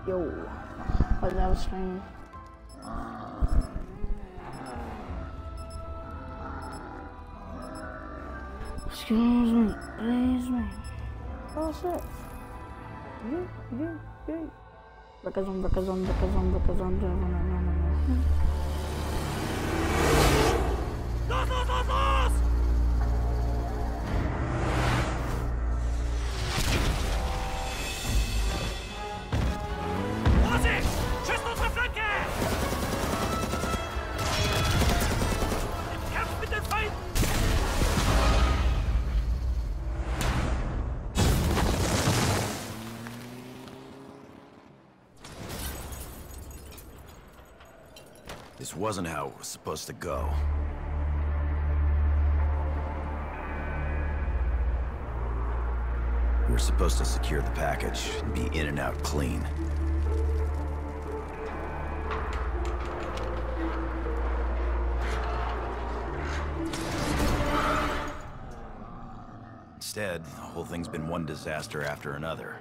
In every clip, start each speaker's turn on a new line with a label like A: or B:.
A: Yo, what that was streaming. Excuse me, please me. Oh shit. Yeah. Bakazon.
B: Los! Vorsicht! Schüsst unsere Flanke! Kämpft mit den Feinden!
C: This wasn't how it was supposed to go. We were supposed to secure the package and be in and out clean. Instead, the whole thing's been one disaster after another.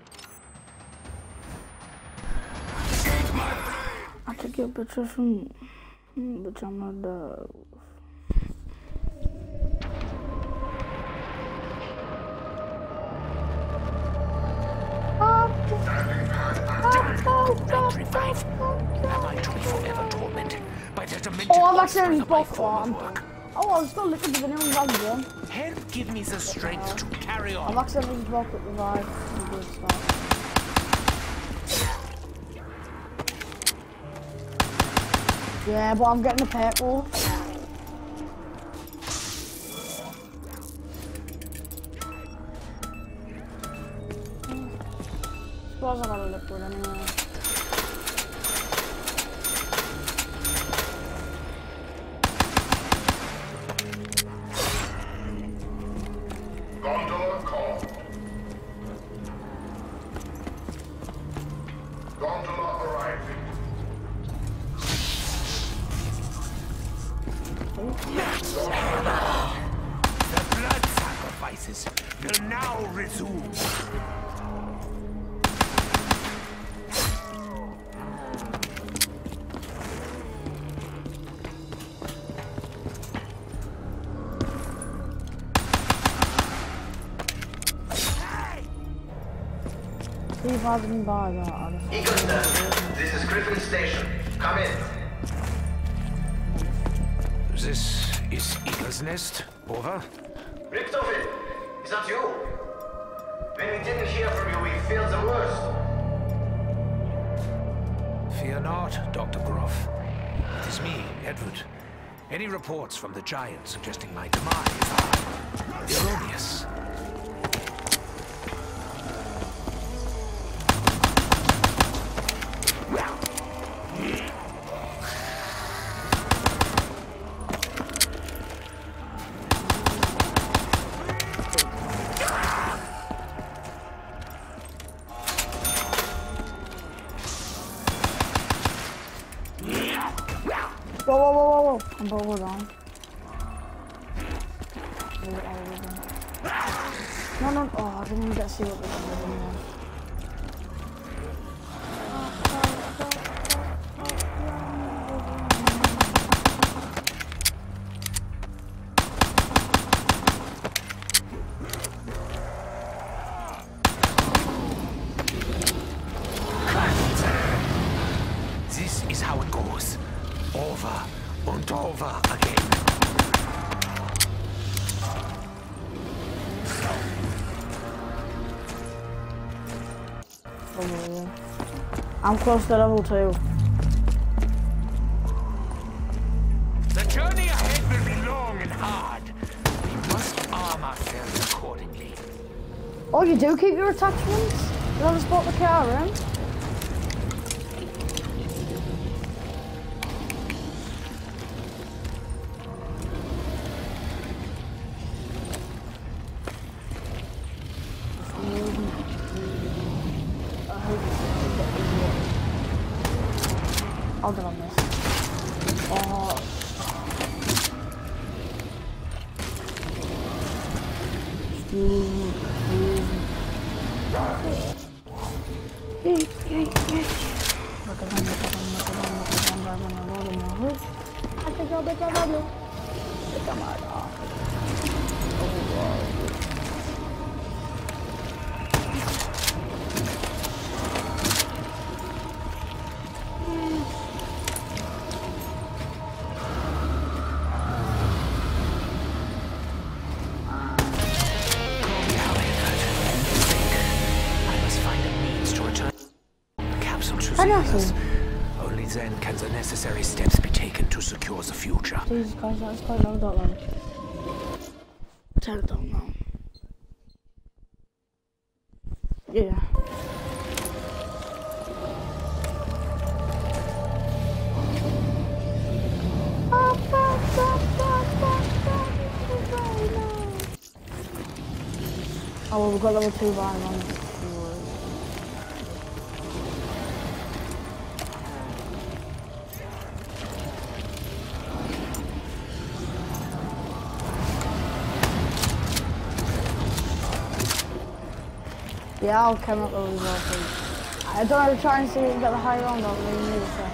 A: I took your picture from, but I'm not the.
B: Am I to be forever tormented by the demented
A: I've actually
B: of my
A: bought
B: form of
A: one.
B: work?
A: Oh, I was still looking for the new one.
B: Help give me the strength to carry on.
A: I've accidentally bought it revive. Yeah, but I'm getting a pet wolf. Suppose I got a liquid anyway.
D: Gondola call. Gondola arriving.
B: The blood sacrifices will now resume.
E: Eagle's Nest, this is Griffin Station. Come in.
B: This is Eagle's Nest. Over.
E: Richtofen, is that you? When we didn't hear from you, we feared the worst.
B: Fear not, Dr. Groff. It is me, Edward. Any reports from the Giant suggesting my demise are erroneous.
A: Whoa. I'm hold on. No. Oh, I didn't even get to see what this was.
B: This is how it goes. Over and over again.
A: I'm close to level 2.
B: The journey ahead will be long and hard. We must arm ourselves accordingly.
A: Oh, you do keep your attachments? You never spot the car in? I'll get on this. Oh. Excuse me. Pablo. De cámara. Oh, wow.
B: Only then can the necessary steps be taken to secure the future.
A: Jesus Christ, that's quite long, that long. Turn it down now. Yeah. Oh, well, we've got level 2 by on. Yeah, I'll come up those as well, please. I don't know, try and see if we can get the higher on, but we need it.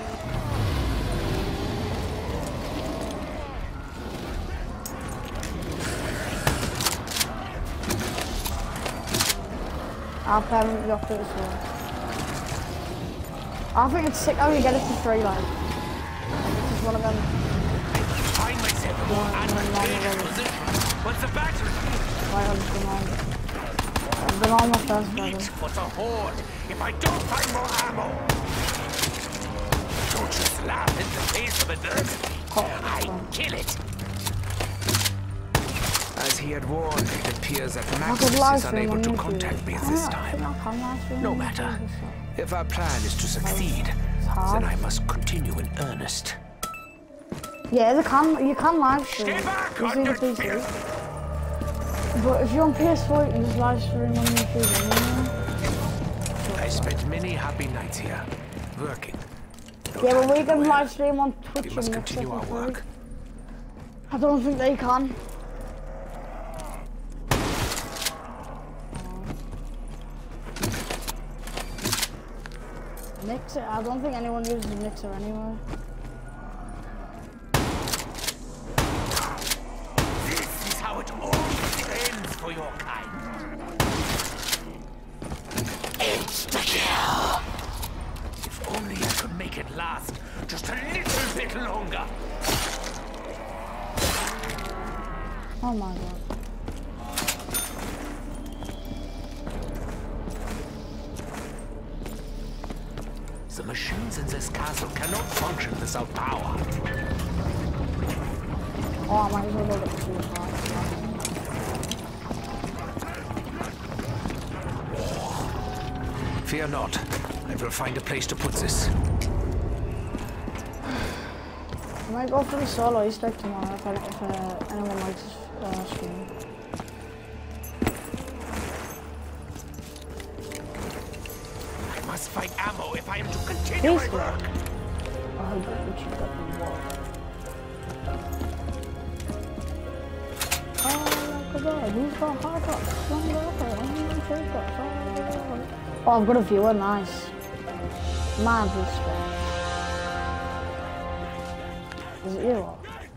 A: I'll permanently off it as well. I think it's sick how you get it for free, like. This is one of them.
B: Find myself more advantageous position. What's the battery?
A: Right, I'm just gonna I've been on my first
B: Meat
A: level.
B: for the horde if I don't find more ammo. Don't you slap in the face of adversity. I kill it. As he had warned, it appears that Maximus is unable to contact me at this time. No matter. If our plan is to succeed, then I must continue in earnest.
A: Yeah, you can live stream.
B: Stay back,
A: You see the PC. But if you're on PS4, you can just live stream on YouTube anyway.
B: I spent many happy nights here, working.
A: Yeah, but we can live stream on Twitch
B: We
A: and
B: must
A: mix
B: continue our
A: it
B: work.
A: I don't think they can. Mixer? I don't think anyone uses a mixer anyway.
B: This is how it always ends for your kind. Insta-kill! If only I could make it last just a little bit longer.
A: Oh my god.
B: The machines in this castle cannot function without power.
A: Oh, I might as well go get the two parts.
B: Fear not. I will find a place to put this.
A: I might go for the solo Easter egg tomorrow if anyone likes stream.
B: I must find ammo if I am to continue my work.
A: I hope that you got the wall. Oh, I've got a viewer, nice. Man, respect. Is it you or?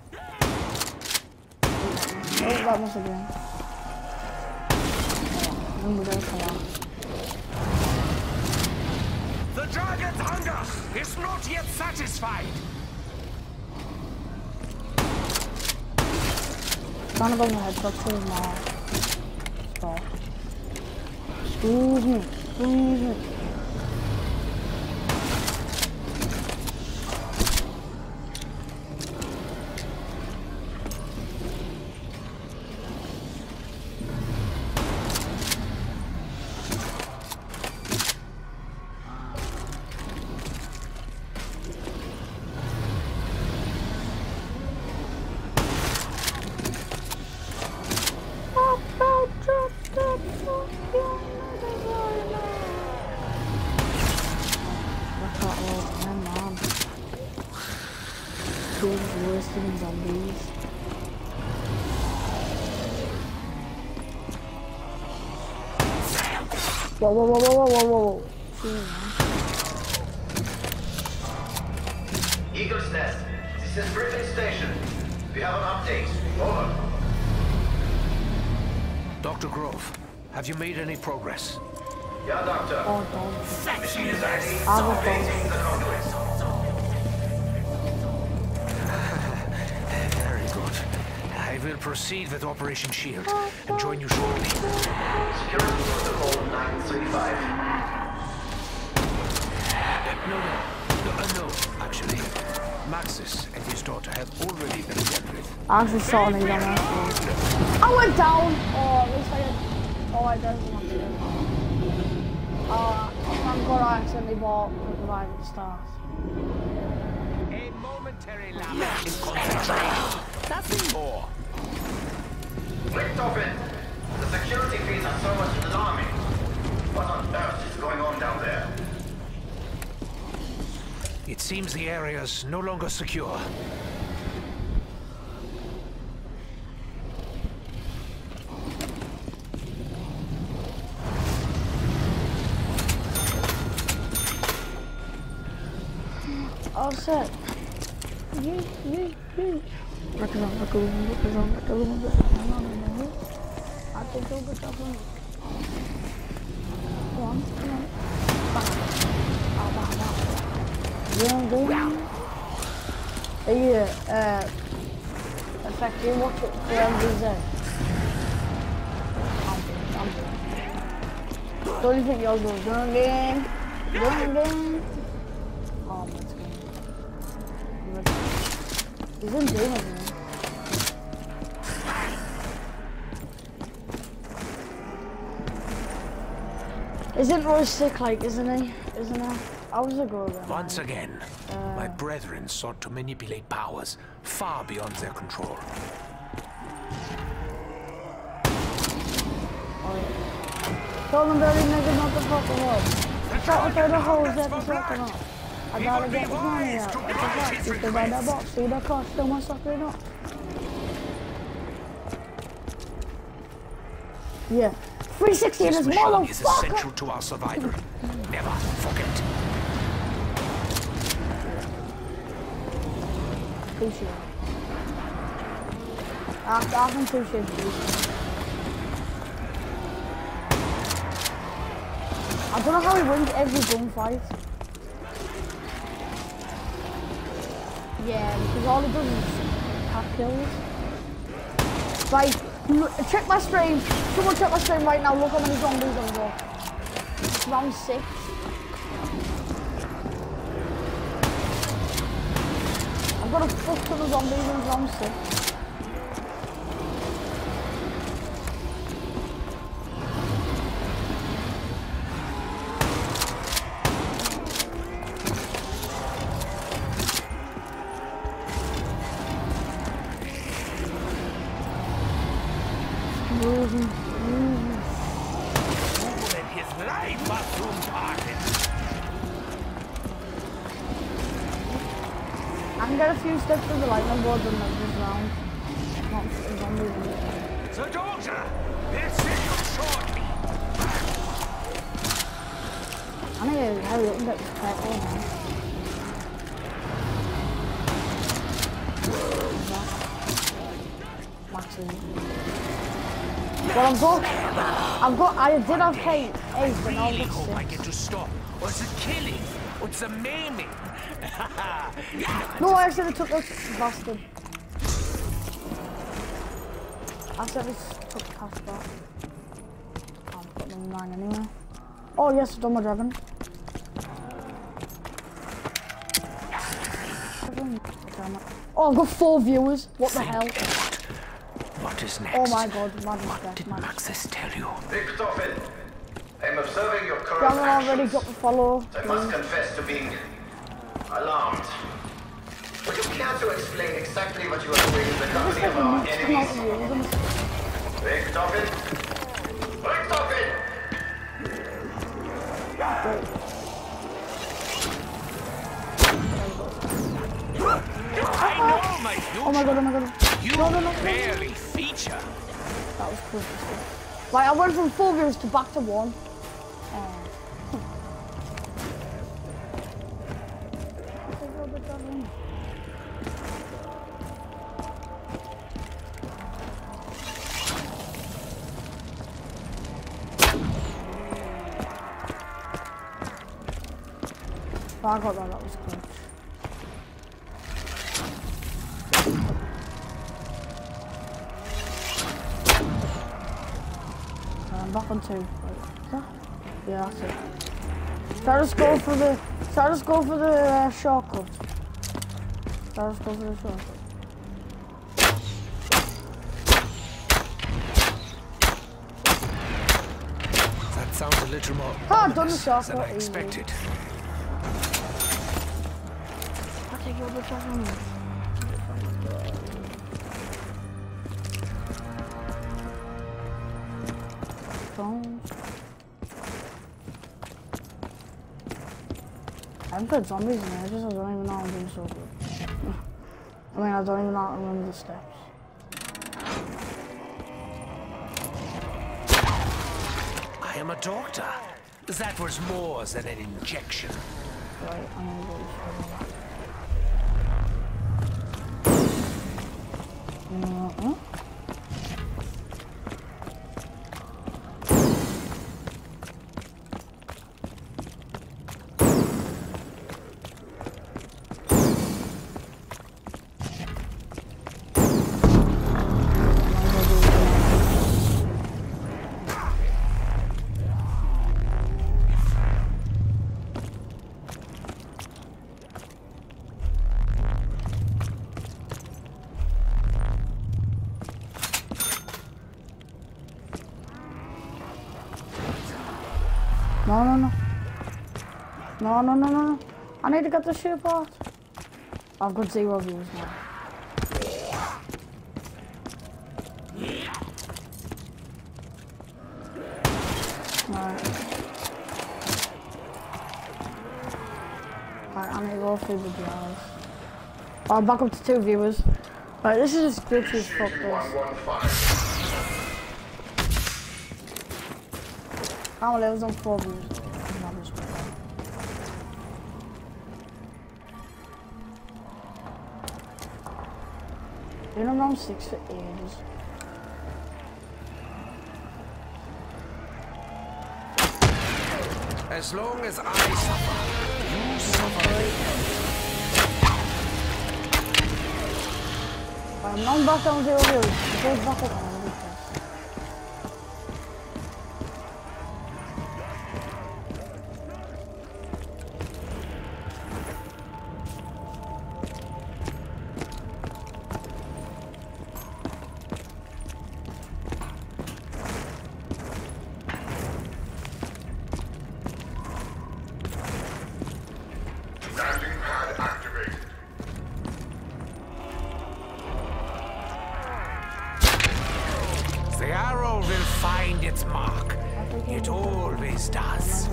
A: Oh, that must have been. Then we're gonna come out.
B: The dragon's hunger is not yet satisfied.
A: Trying to go my headshot to his mouth. Stop. Excuse me. Excuse me. Zombies. Whoa, whoa, whoa, whoa, whoa, whoa, whoa.
E: Eagle's Nest. This is Griffin Station. We have an update. Over.
B: Dr. Grove, have you made any progress?
E: Yeah, Doctor.
A: Oh, don't.
E: Machine is ready.
A: I will
E: Activating the conduit.
B: Very good. I will proceed with Operation Shield and join you shortly.
E: Security protocol 935.
B: No, actually. Maxis and his daughter have already been dealt with.
A: I actually saw it down there. I went down! Oh, at least I had... Oh, I definitely want to do it. Thank God I accidentally bought the Revival Stars.
B: A momentary lapse in concentration. Nothing more.
E: Richtofen! The security feeds are so much alarming. What on earth is going on down there?
B: It seems the area's no longer secure.
A: Oh shit. I think you'll get up on it. Come on. Effective, watch it for MVZ. Don't you think you'll go doing again? Oh, let's go. He's in doing it, man. Isn't Roy sick, like, isn't he? Isn't he? How's it go then?
B: Once again, my brethren sought to manipulate powers far beyond their control.
A: Tell them very nigga not to fuck them up. Shut up the holes that to fuck them up. I gotta get the money out. What the fuck? You can buy that box. See that cost so much sucking up. Yeah. 360 in his motherfucker!
B: This is essential to our survival. Never forget.
A: Appreciate it. I can appreciate it. I don't know how he wins every gunfight. Yeah, because all he does is have kills. Right, check my stream. Someone check my stream right now. Look how many zombies I've got. Round 6. I've got a fuck ton of zombies in round 6. I can get a few steps to the lightning board and like this round. Not zombies in it.
B: The daughter! We'll see you shortly!
A: I need to hurry up and get this pet on now. Well, I did have 8, but now I've got 6.
B: I get to stop. What's the killing? What's the maiming?
A: No, I actually took this bastard. I actually took past that. Can't put them in 9 anyway. Oh yes, I've done my dragon. Oh, I've got 4 viewers. What the hell?
B: What is next?
A: Oh my god,
B: What did Maxis tell you?
E: Richtofen, I'm observing your current
A: Dragon already
E: actions.
A: got the follow.
E: I must confess to being alarmed. Would you care to explain exactly what you are doing in the company of our enemies? Richtofen? Richtofen!
B: I know my future.
A: Oh my god, oh my god.
B: You
A: No.
B: barely feature.
A: That was cool. Right, I went from 4 viewers to back to 1. Oh, I got that, that was close. I'm back on 2. Wait, yeah, that's it. Should I just go for the shortcut? Should I just go for the shortcut?
B: That sounds a little more
A: Done the
B: ominous than I
A: shortcut.
B: expected.
A: I'll take your bitch off me. I haven't put zombies in there, I don't even know I'm doing so good. I mean, I don't even know how to remember the steps.
B: I am a doctor. That was more than an injection.
A: Right, I'm gonna go this way. No. I need to get the ship out. I've got 0 views now. Right, I need to go through the drive. Oh, back up to 2 viewers. Right, this is just glitchy as fuck, this.
D: 115.
A: How many levels on 4 views? Been around 6 for ages.
B: As long as I suffer, you suffer.
A: I'm not back down 0 views. Go back up.
D: Landing pad activated.
B: The arrow will find its mark. It always does.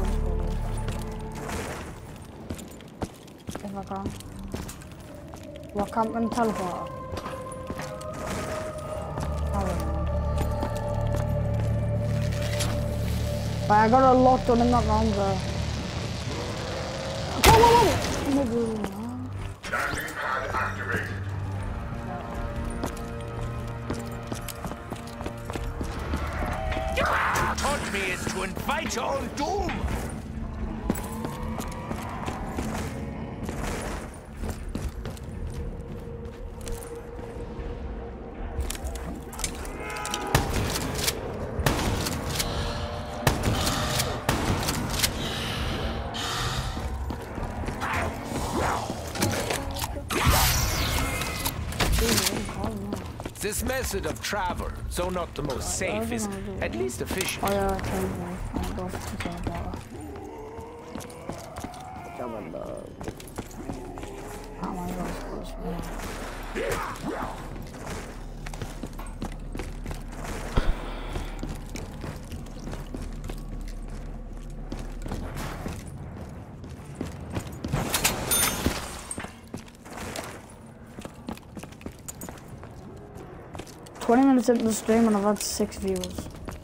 A: If I can. What camping teleporter? But I got a lot done in that round there. Come on!
D: Landing pad activated.
B: To taunt me is to invite your own doom. This method of travel, though not the most safe, is at least efficient.
A: Oh yeah, okay. I'm going to take a water. Oh my god, it's close. 20 minutes into the stream and I've had 6 viewers.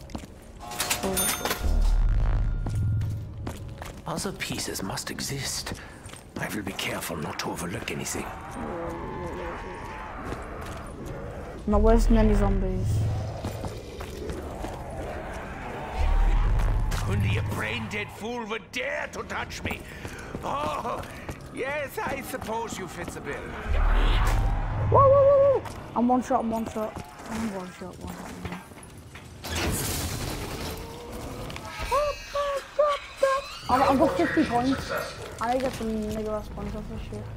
B: Other pieces must exist. I will be careful not to overlook anything.
A: I'm not wasting any zombies.
B: Only only a brain-dead fool would dare to touch me. Oh, yes, I suppose you fit the bill.
A: Whoa, whoa, whoa, whoa. I'm one shot. I'm one shot. I've got 50 points. I need to get some nigga ass points off this shit.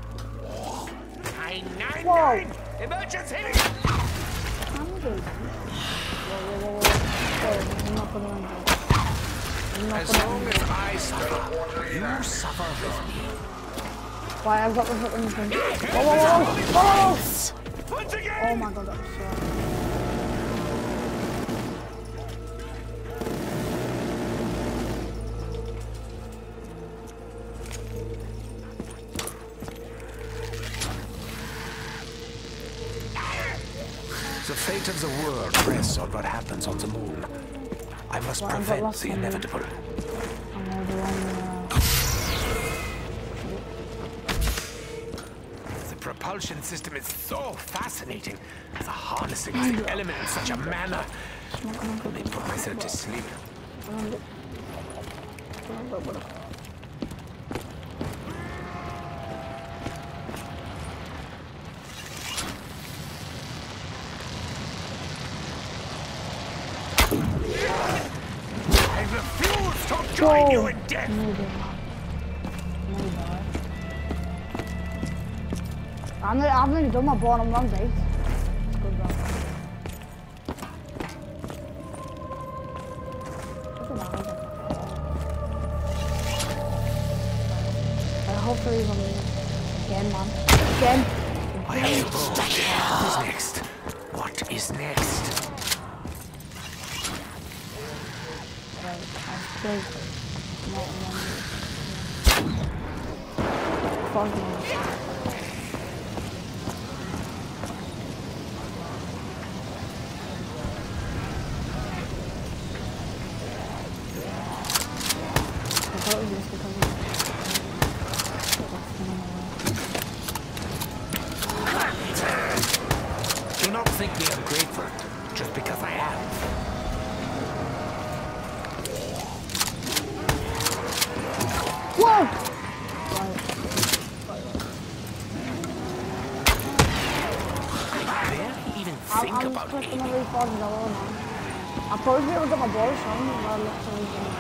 B: 999! Emergency!
A: I'm good. Whoa. I'm not gonna run.
B: As long as I suffer, you suffer with me.
A: Why, I've got the fucking thing. Whoa!
B: Once again!
A: Oh my god, that was so...
B: The fate of the world rests on what happens on the moon. I must prevent the inevitable. The propulsion system is so fascinating. The harnessing of the element in such a manner. Let me put myself to sleep. I refuse to join you in death!
A: I've nearly done my bottom run date. It's good though. Hopefully he's on me. Again, man. Again!
B: I am bored. What is next? What is next? Do not think me ungrateful, just because I am.
A: Whoa!
B: I barely even think about aiming.
A: I probably will get my balls on.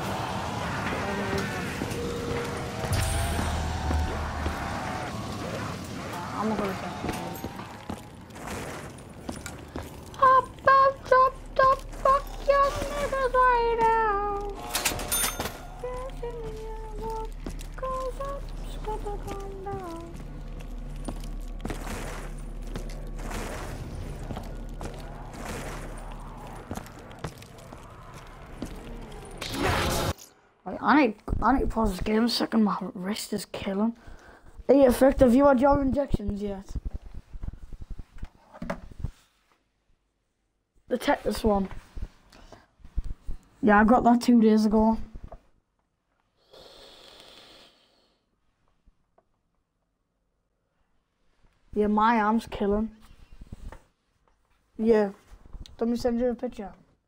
A: I'm not gonna say. Fuck your niggas right now. I need to pause this game a second, my wrist is killing. Hey, Effect, have you had your injections yet? The tetanus one. Yeah, I got that 2 days ago. Yeah, my arm's killing. Yeah. Let me send you a picture.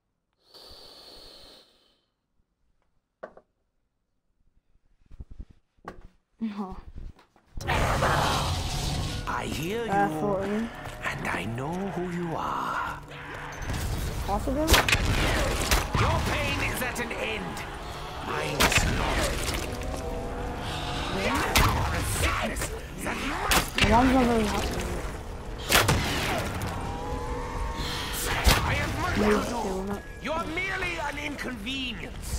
A: No.
B: I hear you, and I know who you are.
A: Possible?
B: Your pain is at an end. Mine is not. A sickness that must be. I have murdered you. You're merely an inconvenience.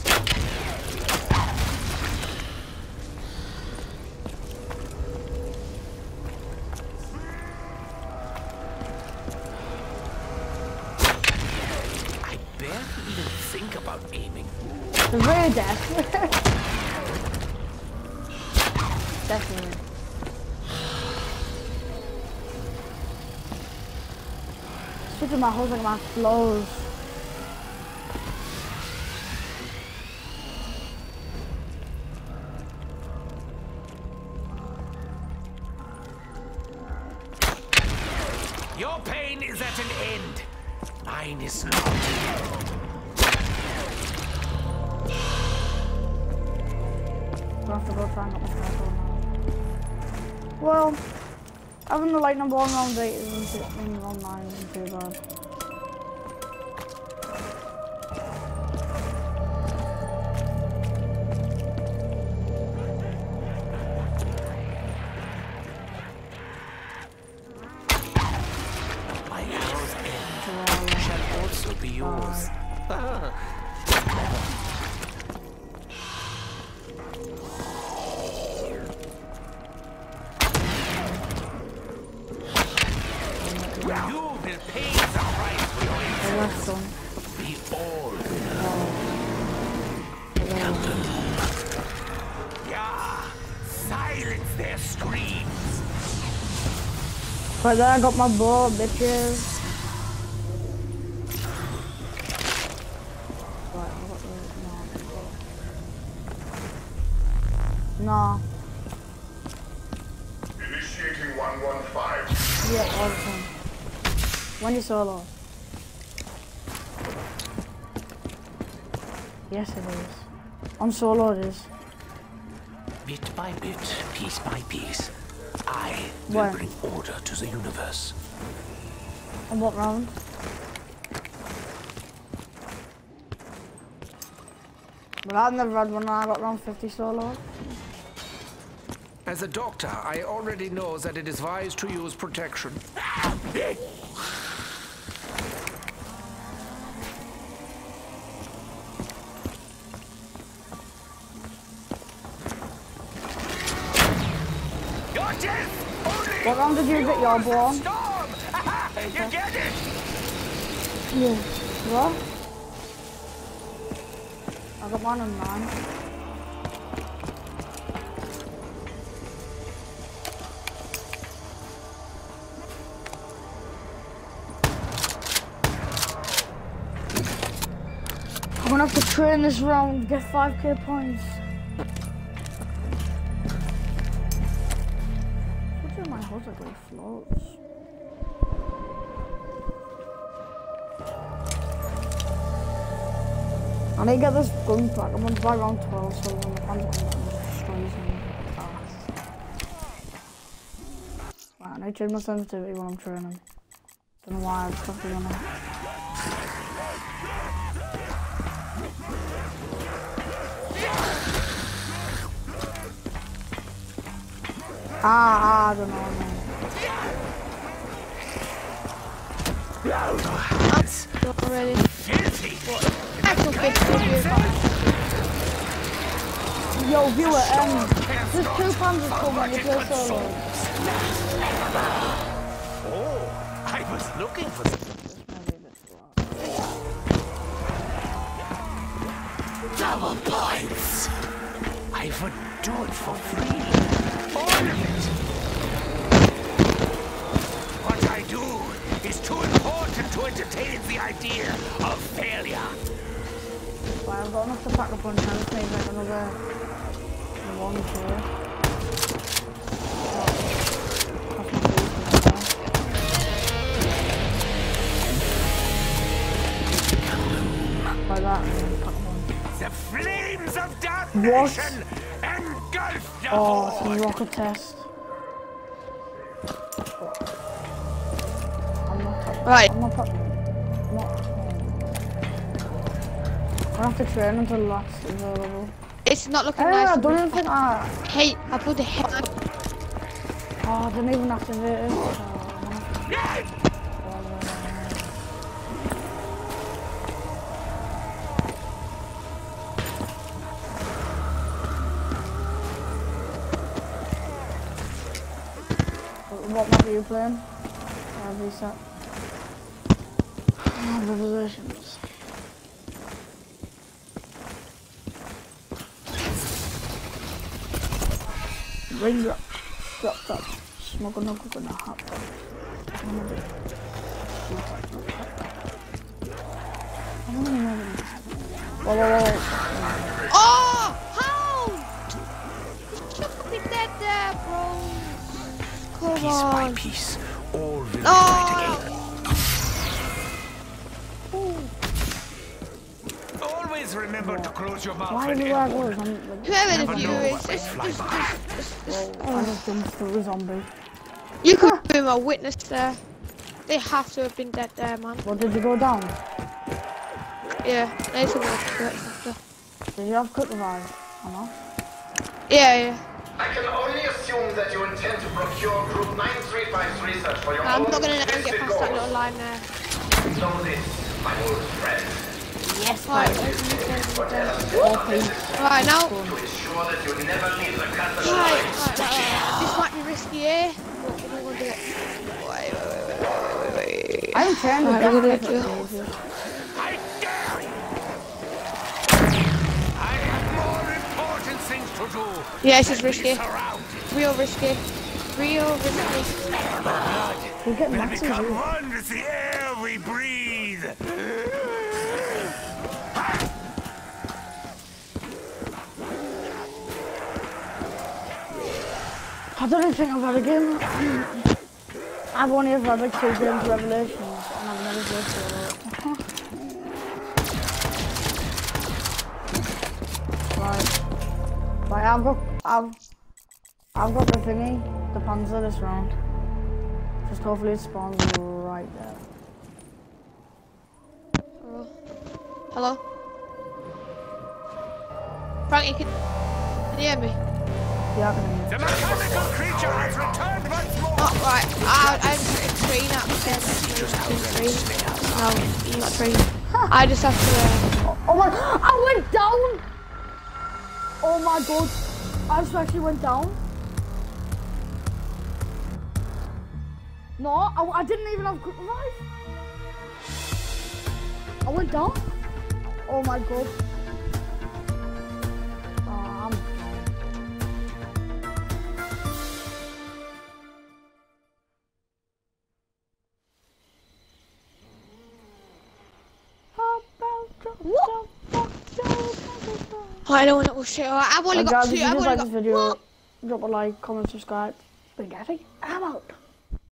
B: Even think about aiming.
A: It's really death. Definitely. Switching my hose like my flows.
B: Your pain is at an end. Mine is not.
A: have to go try and get my first one now. Well, having the like number 1 round 8 in round 9 isn't too bad.
B: My arrow's end shall also be yours. You will pay the price for your insolence. We all Yeah, silence their screams.
A: But then I got my bow, bitches. Right, I got the no.
D: Initiating 115.
A: Yeah, all the time. When you solo. Yes, it is. On solo, it is.
B: Bit by bit, piece by piece, I will bring order to the universe.
A: On what round? But I've never had one. I got round 50 solo.
B: As a doctor, I already know that it is wise to use protection.
A: What round did you get your bow on?
B: You get it?
A: Yeah. What? I got mine on 9. I'm gonna have to train this round, get 5k points. What's in my holiday floats? I need to get this gun back. I'm on by round 12, so when the fans come back and destroys me. Right, I need to change my sensitivity when I'm training. Don't know why, I just have to run it. I don't know, man.
F: Already.
A: Yo, viewer, there's 2 pandas coming if you're solo.
B: Oh, I was looking for them. Double points. I would do it for free. All of it. What I do is too important to entertain the idea of failure.
A: Well, I've got enough to pack up on time to make like another 1 2. By that, I'm gonna pack up on.
B: The flames of damnation engulf the
A: Oh, it's
B: horde.
A: a rocket test. I'm not
F: Right.
A: I'm not I have to train until last available.
F: It's not looking
A: I
F: nice.
A: don't even think I...
F: Hey, I put the head.
A: Oh, I didn't even activate it. So I'm gonna have to... What map are you playing? Reset. Oh, the positions. Raindrop. Drop top. Smoke no cook in a hot top. I don't even know what it is. Whoa.
F: Oh! How? You should be dead there, bro. Come
B: Piece by
F: on.
B: piece, all will be
F: Oh!
B: right again. Always remember to close your mouth
A: Why
B: when
A: do I go?
F: Whoever the viewer is,
A: I just jumped through a zombie.
F: you could be my witness there. They have to have been dead there, man.
A: What, did you go down?
F: Yeah, they took me to church after.
A: Did you have quick revive? Or not?
F: Yeah.
E: I can only assume that you intend to procure Group 9355's research for your
F: I'm
E: own
F: not gonna let him get
E: twisted
F: past that
E: goals.
F: little line there.
E: Know this, my old friend.
A: Yes,
F: Right,
A: okay.
F: right now.
E: To ensure that you never leave the castle
F: Right.
E: alive.
F: This might be risky, eh? But we don't want to do it. Wait.
A: I'm trying to
F: Right,
A: get
F: we're gonna
A: it.
F: do-
B: I dare you! I have more important things to do.
F: Yeah, this is risky.
B: Surround.
F: Real risky. Real risky.
A: We get
B: Will
A: maxes
B: become
A: here.
B: one with the air we breathe.
A: I don't even think I've had a game. I've only ever had like 2 games Revelations and I've never played solo. Right, I've got the thingy, the Panzer this round. Just hopefully it spawns right there.
F: Hello? Frank, you can you hear me?
A: Yeah, I can hear you.
B: The mechanical creature has returned once more.
F: Oh, right. I'm a train up there. No, you're not train. I just have to.
A: Oh my, I went down! Oh my god, I just actually went down. No, I didn't even have quick revive. I went down. Oh my god. Oh, I'm
F: I don't want to shit. I've only got
A: guys,
F: 2.
A: if you
F: I've
A: did
F: only
A: like
F: got
A: this video, drop a like, comment, subscribe. Spaghetti, I'm out.